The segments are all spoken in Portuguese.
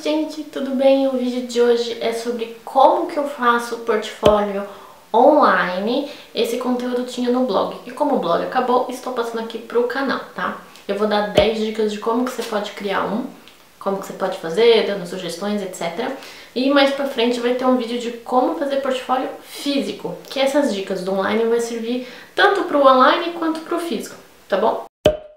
gente, tudo bem? O vídeo de hoje é sobre como que eu faço portfólio online. Esse conteúdo tinha no blog e como o blog acabou, estou passando aqui pro canal, tá? Eu vou dar 10 dicas de como que você pode criar como que você pode fazer, dando sugestões, etc. E mais pra frente vai ter um vídeo de como fazer portfólio físico, que essas dicas do online vai servir tanto pro online quanto pro físico, tá bom?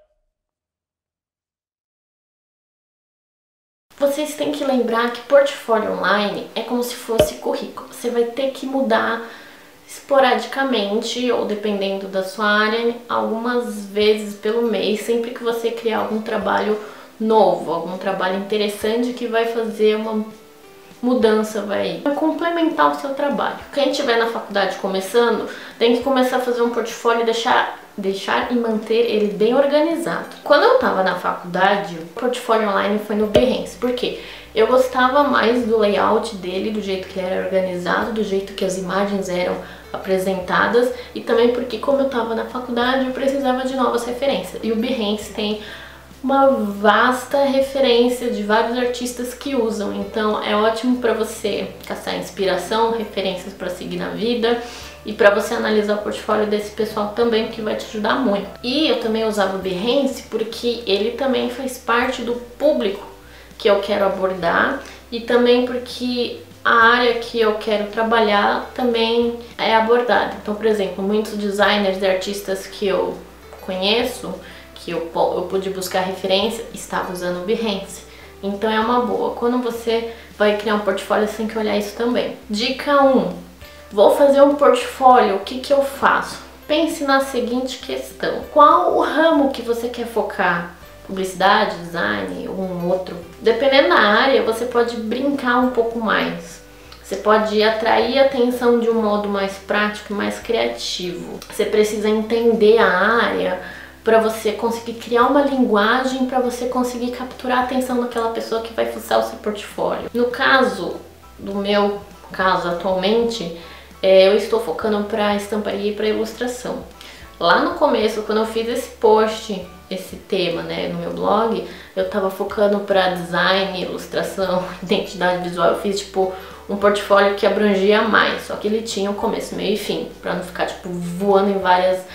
Vocês têm que lembrar que portfólio online é como se fosse currículo. Você vai ter que mudar esporadicamente, ou dependendo da sua área, algumas vezes pelo mês, sempre que você criar algum trabalho novo, algum trabalho interessante que vai fazer uma mudança, vai complementar o seu trabalho. Quem estiver na faculdade começando, tem que começar a fazer um portfólio e deixar e manter ele bem organizado. Quando eu estava na faculdade, o portfólio online foi no Behance. Por quê? Eu gostava mais do layout dele, do jeito que ele era organizado, do jeito que as imagens eram apresentadas, e também porque, como eu estava na faculdade, eu precisava de novas referências. E o Behance tem uma vasta referência de vários artistas que usam, então é ótimo para você caçar inspiração, referências para seguir na vida e para você analisar o portfólio desse pessoal também, que vai te ajudar muito. E eu também usava o Behance porque ele também faz parte do público que eu quero abordar e também porque a área que eu quero trabalhar também é abordada. Então, por exemplo, muitos designers e artistas que eu conheço, que eu pude buscar referência, estava usando o Behance. Então é uma boa. Quando você vai criar um portfólio, você tem que olhar isso também. Dica 1. Vou fazer um portfólio, o que eu faço? Pense na seguinte questão. Qual o ramo que você quer focar? Publicidade, design, ou um outro? Dependendo da área, você pode brincar um pouco mais. Você pode atrair a atenção de um modo mais prático e mais criativo. Você precisa entender a área para você conseguir criar uma linguagem, para você conseguir capturar a atenção daquela pessoa que vai fuçar o seu portfólio. No caso, do meu caso atualmente, eu estou focando para estamparia e para ilustração. Lá no começo, quando eu fiz esse post, esse tema, né, no meu blog, eu estava focando para design, ilustração, identidade visual. Eu fiz tipo um portfólio que abrangia mais, só que ele tinha o começo, meio e fim, para não ficar tipo voando em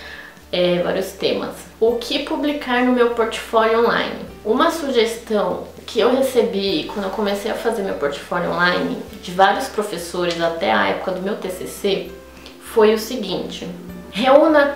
vários temas. O que publicar no meu portfólio online? Uma sugestão que eu recebi quando eu comecei a fazer meu portfólio online, de vários professores até a época do meu TCC, foi o seguinte: reúna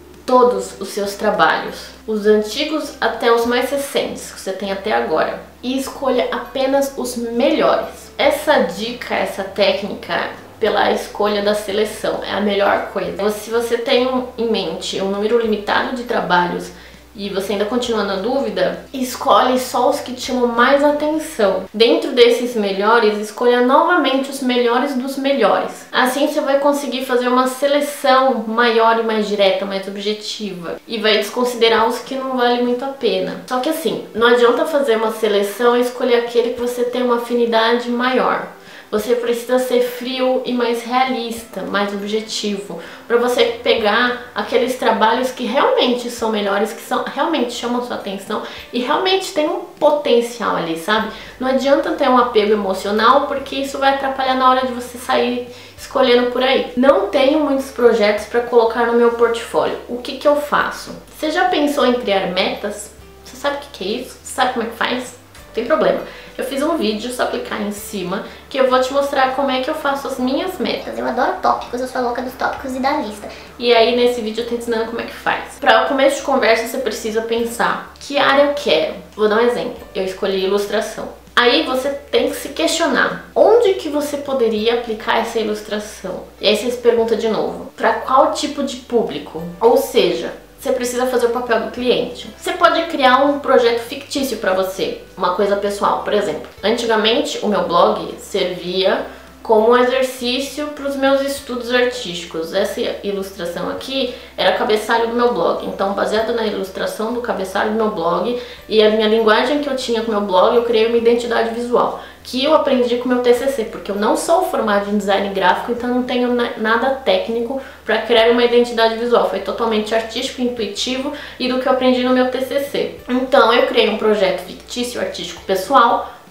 todos os seus trabalhos, os antigos até os mais recentes que você tem até agora, e escolha apenas os melhores. Essa dica, essa técnica pela escolha da seleção é a melhor coisa. Se você tem em mente um número limitado de trabalhos e você ainda continua na dúvida, escolhe só os que te chamam mais atenção. Dentro desses melhores, escolha novamente os melhores dos melhores. Assim você vai conseguir fazer uma seleção maior e mais direta, mais objetiva, e vai desconsiderar os que não valem muito a pena. Só que assim, não adianta fazer uma seleção e escolher aquele que você tem uma afinidade maior. Você precisa ser frio e mais realista, mais objetivo, para você pegar aqueles trabalhos que realmente são melhores, que realmente chamam sua atenção e realmente tem um potencial ali, sabe? Não adianta ter um apego emocional, porque isso vai atrapalhar na hora de você sair escolhendo por aí. Não tenho muitos projetos para colocar no meu portfólio. O que eu faço? Você já pensou em criar metas? Você sabe o que é isso? Você sabe como é que faz? Não tem problema. Eu fiz um vídeo, só clicar em cima, que eu vou te mostrar como é que eu faço as minhas metas. Eu adoro tópicos, eu sou louca dos tópicos e da lista. E aí nesse vídeo eu tô ensinando como é que faz. Para o começo de conversa você precisa pensar, que área eu quero? Vou dar um exemplo, eu escolhi ilustração. Aí você tem que se questionar, onde que você poderia aplicar essa ilustração? E aí você se pergunta de novo, para qual tipo de público? Ou seja, você precisa fazer o papel do cliente. Você pode criar um projeto fictício para você, uma coisa pessoal. Por exemplo, antigamente o meu blog servia como um exercício para os meus estudos artísticos. Essa ilustração aqui era o cabeçalho do meu blog. Então, baseado na ilustração do cabeçalho do meu blog e a minha linguagem que eu tinha com o meu blog, eu criei uma identidade visual, que eu aprendi com o meu TCC, porque eu não sou formada em design gráfico, então não tenho nada técnico para criar uma identidade visual. Foi totalmente artístico, intuitivo e do que eu aprendi no meu TCC. Então, eu criei um projeto fictício artístico pessoal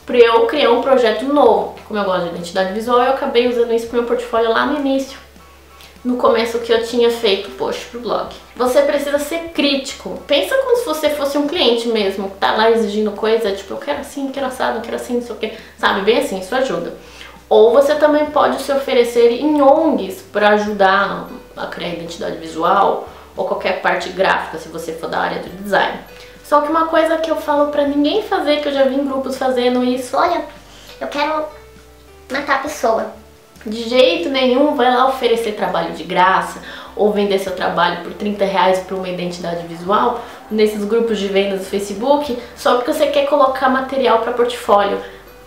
para eu criar um projeto novo. Como eu gosto de identidade visual, eu acabei usando isso pro meu portfólio lá no início. No começo que eu tinha feito post pro blog. Você precisa ser crítico. Pensa como se você fosse um cliente mesmo, que tá lá exigindo coisa, tipo, eu quero assim, quero assado, quero assim, não sei o que. Sabe, bem assim, isso ajuda. Ou você também pode se oferecer em ONGs para ajudar a criar identidade visual ou qualquer parte gráfica, se você for da área do design. Só que uma coisa que eu falo pra ninguém fazer, que eu já vi em grupos fazendo isso, Olha, eu quero matar a pessoa. de jeito nenhum vai lá oferecer trabalho de graça ou vender seu trabalho por R$30 para uma identidade visual nesses grupos de vendas do Facebook só porque você quer colocar material para portfólio.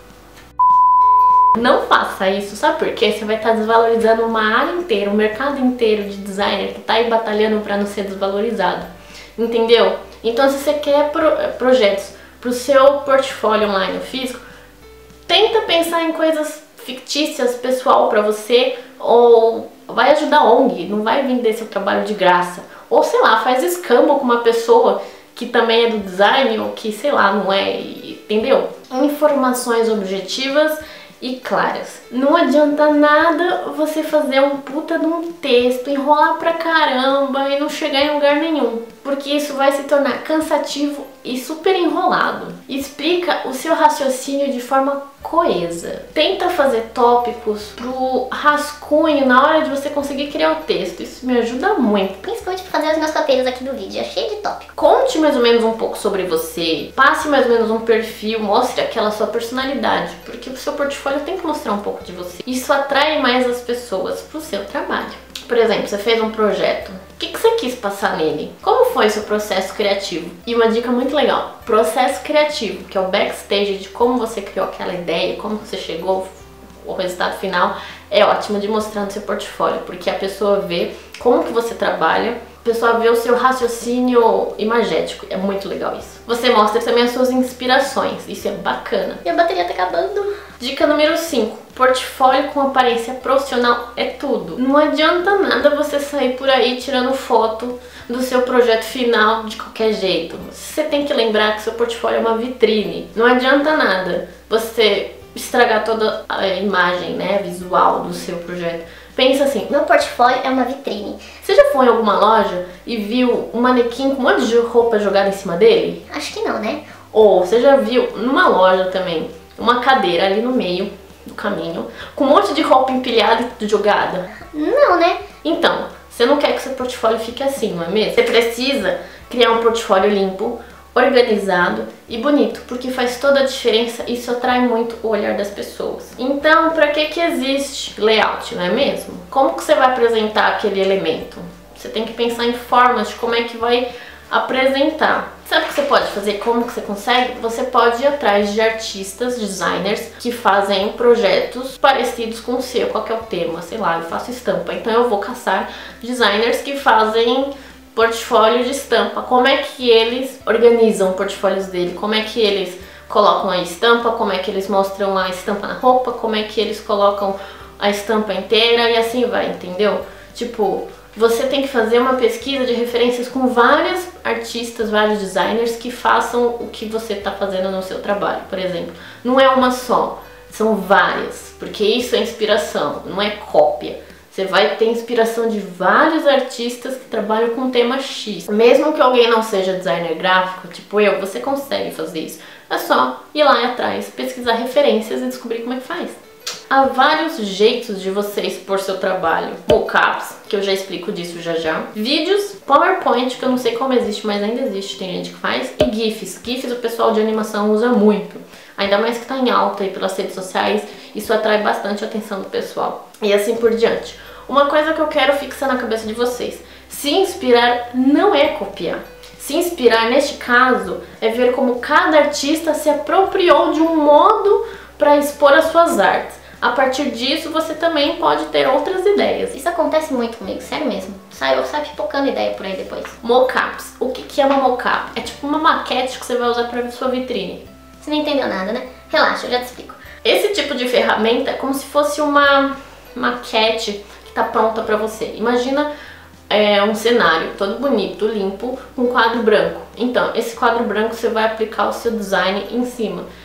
Não faça isso, sabe por quê? Você vai estar desvalorizando uma área inteira, um mercado inteiro de designer que está aí batalhando para não ser desvalorizado. Entendeu? Então, se você quer projetos para o seu portfólio online ou físico, tenta pensar em coisas fictícias, pessoal para você, ou vai ajudar a ONG, não vai vender seu trabalho de graça. Ou sei lá, faz escambo com uma pessoa que também é do design ou que sei lá, não é, entendeu? Informações objetivas e claras. Não adianta nada você fazer um puta de um texto, enrolar pra caramba e não chegar em lugar nenhum, porque isso vai se tornar cansativo e super enrolado. Explica o seu raciocínio de forma coesa. Tenta fazer tópicos pro rascunho na hora de você conseguir criar o texto. Isso me ajuda muito. Principalmente pra fazer os meus roteiros aqui do vídeo, é cheio de tópico. Conte mais ou menos um pouco sobre você, passe mais ou menos um perfil, mostre aquela sua personalidade, porque o seu portfólio tem que mostrar um pouco de você. Isso atrai mais as pessoas pro seu trabalho. Por exemplo, você fez um projeto, o que você quis passar nele? Como foi o seu processo criativo? E uma dica muito legal, processo criativo, que é o backstage de como você criou aquela ideia, como você chegou, o resultado final, é ótimo de mostrar no seu portfólio, porque a pessoa vê como que você trabalha, a pessoa vê o seu raciocínio imagético, é muito legal isso. Você mostra também as suas inspirações, isso é bacana. E a bateria tá acabando. Dica número 5, portfólio com aparência profissional é tudo. Não adianta nada você sair por aí tirando foto do seu projeto final de qualquer jeito. Você tem que lembrar que seu portfólio é uma vitrine. Não adianta nada você estragar toda a imagem, né, visual do seu projeto. Pensa assim, meu portfólio é uma vitrine. Você já foi em alguma loja e viu um manequim com um monte de roupa jogada em cima dele? Acho que não, né? Ou você já viu numa loja também uma cadeira ali no meio do caminho com um monte de roupa empilhada e jogada? Não, né? Então, você não quer que seu portfólio fique assim, não é mesmo? Você precisa criar um portfólio limpo, organizado e bonito, porque faz toda a diferença e isso atrai muito o olhar das pessoas. Então, para que existe layout, não é mesmo? Como que você vai apresentar aquele elemento? Você tem que pensar em formas de como é que vai apresentar. Sabe o que você pode fazer? Como que você consegue? Você pode ir atrás de artistas, designers que fazem projetos parecidos com o seu. Qual que é o tema? Sei lá, eu faço estampa, então eu vou caçar designers que fazem portfólio de estampa. Como é que eles organizam portfólios dele? Como é que eles colocam a estampa? Como é que eles mostram a estampa na roupa? Como é que eles colocam a estampa inteira? E assim vai, entendeu? Tipo, você tem que fazer uma pesquisa de referências com vários artistas, vários designers que façam o que você está fazendo no seu trabalho, por exemplo. Não é uma só, são várias, porque isso é inspiração, não é cópia. Você vai ter inspiração de vários artistas que trabalham com o tema X. Mesmo que alguém não seja designer gráfico, tipo eu, você consegue fazer isso. É só ir lá atrás, pesquisar referências e descobrir como é que faz. Há vários jeitos de você expor seu trabalho. Mockups, que eu já explico disso já. Vídeos, PowerPoint, que eu não sei como existe, mas ainda existe, tem gente que faz. E GIFs. GIFs o pessoal de animação usa muito. Ainda mais que tá em alta aí pelas redes sociais, isso atrai bastante a atenção do pessoal. E assim por diante. Uma coisa que eu quero fixar na cabeça de vocês. Se inspirar não é copiar. Se inspirar, neste caso, é ver como cada artista se apropriou de um modo para expor as suas artes. A partir disso, você também pode ter outras ideias. Isso acontece muito comigo, sério mesmo. Sai pipocando ideia por aí depois. Mockups. O que é uma mockup? É tipo uma maquete que você vai usar para sua vitrine. Você não entendeu nada, né? Relaxa, eu já te explico. Esse tipo de ferramenta é como se fosse uma maquete que está pronta para você. Imagina um cenário todo bonito, limpo, com um quadro branco. Então, esse quadro branco você vai aplicar o seu design em cima.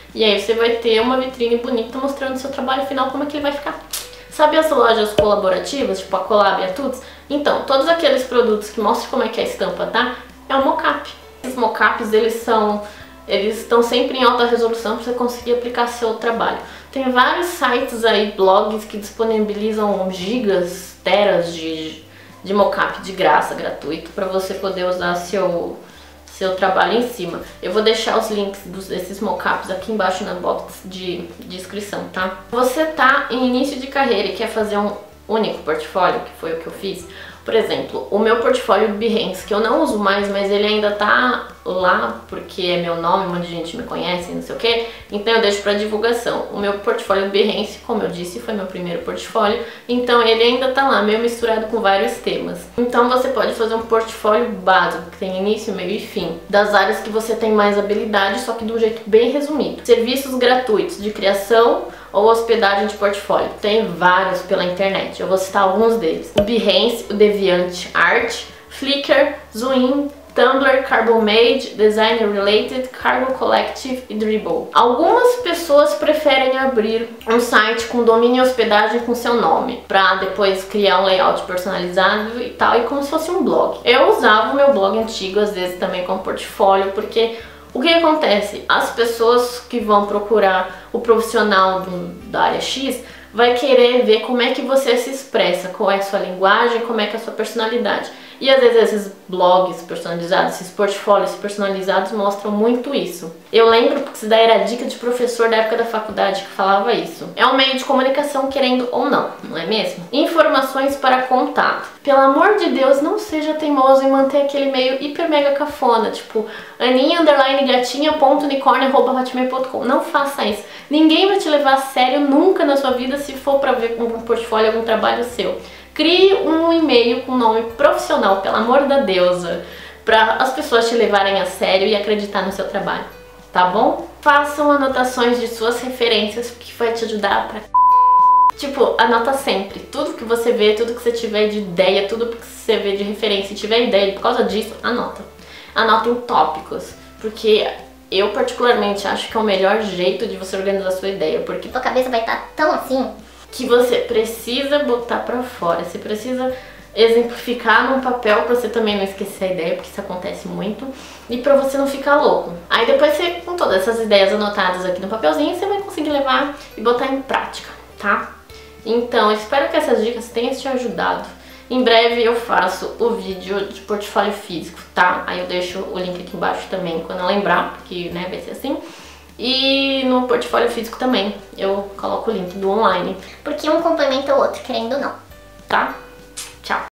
E aí você vai ter uma vitrine bonita mostrando o seu trabalho final, como é que ele vai ficar. Sabe as lojas colaborativas, tipo a Collab e a Tuts? Então, todos aqueles produtos que mostram como é que a estampa tá, é um mockup. Esses mockups, eles estão sempre em alta resolução para você conseguir aplicar seu trabalho. Tem vários sites aí, blogs, que disponibilizam gigas, teras de mockup de graça, gratuito, para você poder usar seu trabalho em cima. Eu vou deixar os links desses mockups aqui embaixo na box de descrição, tá? Você tá em início de carreira e quer fazer um único portfólio, que foi o que eu fiz. Por exemplo, o meu portfólio do Behance, que eu não uso mais, mas ele ainda tá lá porque é meu nome, um monte de gente me conhece, não sei o que, então eu deixo para divulgação. O meu portfólio do Behance, como eu disse, foi meu primeiro portfólio, então ele ainda tá lá, meio misturado com vários temas. Então você pode fazer um portfólio básico, que tem início, meio e fim, das áreas que você tem mais habilidade, só que de um jeito bem resumido. Serviços gratuitos de criação ou hospedagem de portfólio. Tem vários pela internet, eu vou citar alguns deles. O Behance, o DeviantArt, Flickr, Zoom, Tumblr, Carbon-Made, Designer Related, Cargo Collective e Dribbble. Algumas pessoas preferem abrir um site com domínio e hospedagem com seu nome, pra depois criar um layout personalizado e tal, e como se fosse um blog. Eu usava o meu blog antigo, às vezes também como portfólio, porque o que acontece? As pessoas que vão procurar o profissional da área X vai querer ver como é que você se expressa, qual é a sua linguagem, como é que é a sua personalidade. E às vezes esses blogs personalizados, esses portfólios personalizados mostram muito isso. Eu lembro porque isso daí era dica de professor da época da faculdade que falava isso. É um meio de comunicação querendo ou não, não é mesmo? Informações para contato. Pelo amor de Deus, não seja teimoso em manter aquele meio hiper mega cafona, tipo aninha_gatinha.unicorn@hotmail.com. Não faça isso. Ninguém vai te levar a sério nunca na sua vida se for para ver algum portfólio, algum trabalho seu. Crie um e-mail com nome profissional, pelo amor da deusa, para as pessoas te levarem a sério e acreditar no seu trabalho, tá bom? Façam anotações de suas referências, que vai te ajudar pra... Tipo, anota sempre, tudo que você vê, tudo que você tiver de ideia, tudo que você vê de referência e tiver ideia por causa disso, anota. Anota em tópicos, porque eu particularmente acho que é o melhor jeito de você organizar a sua ideia, porque Tua cabeça vai estar tão assim que você precisa botar pra fora, você precisa exemplificar num papel pra você também não esquecer a ideia, porque isso acontece muito, e pra você não ficar louco. Aí depois você, com todas essas ideias anotadas aqui no papelzinho, você vai conseguir levar e botar em prática, tá? Então, eu espero que essas dicas tenham te ajudado. Em breve eu faço o vídeo de portfólio físico, tá? Aí eu deixo o link aqui embaixo também quando eu lembrar, porque né, vai ser assim. E no portfólio físico também eu coloco o link do online. porque um complementa o outro, querendo ou não. Tá? Tchau!